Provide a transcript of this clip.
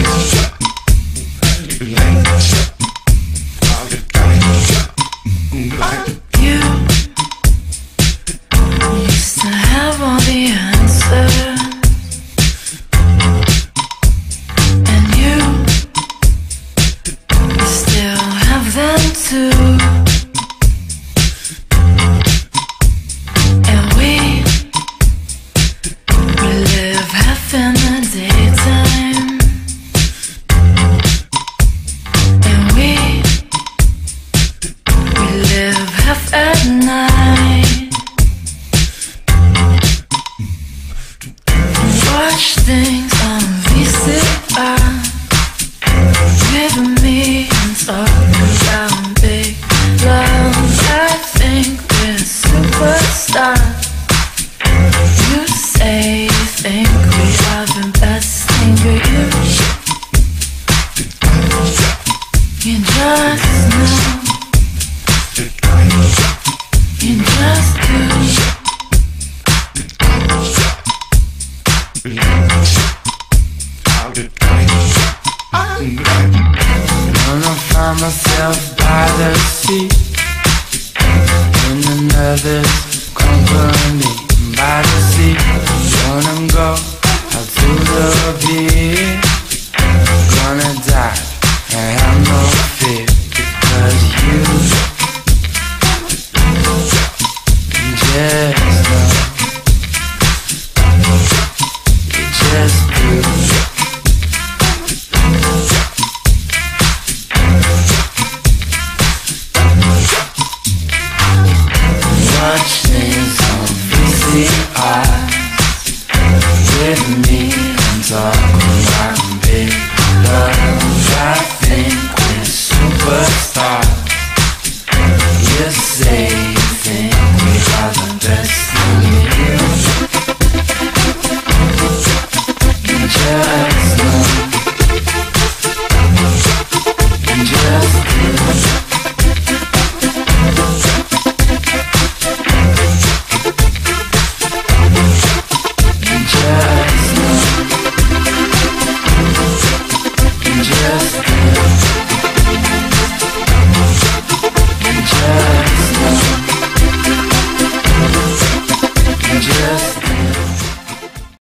used to have all the answers, and you still have them too. And we live half in the daytime, and we live half at night. Watch things on VCR with me and talk about big love. I think we're superstars. You say you think we are the best thing for you. You just know. You just do. Gonna find myself by the sea, in another company. By the sea, gonna go out to the beach. Gonna die and have no fear, because you just know. You just do. Watch things on VCR with me and talk about big love. I think we're superstars. You say you think we are the best